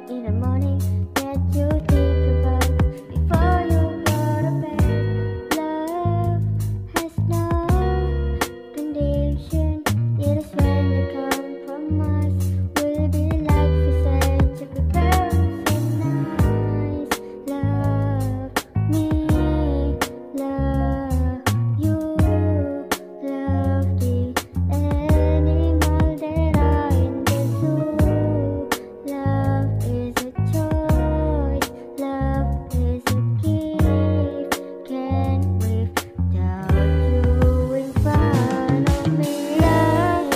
in the morning that you think about before you go to bed. Love has no condition. It is when the compromise will be like we said to prepare so nice. Love me, love you, love the animal that are in the zoo. Love is a choice, love is a gift. Can't live without you in front of me. Love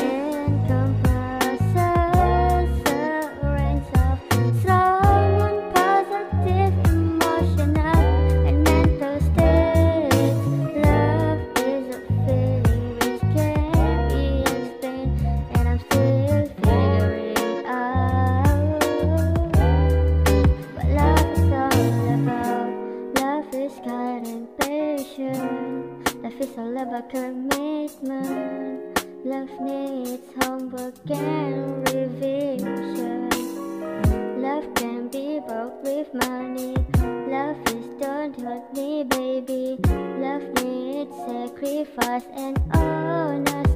encompasses a range of strong and positive emotional and mental states. Love is a feeling which can't be explained, and I'm still figuring out what love is all about. Love is kind and patient. Love is all about commitment. Love needs homework and revision. Love can be bought with money. Love is don't hurt me, baby. Love needs sacrifice and honesty.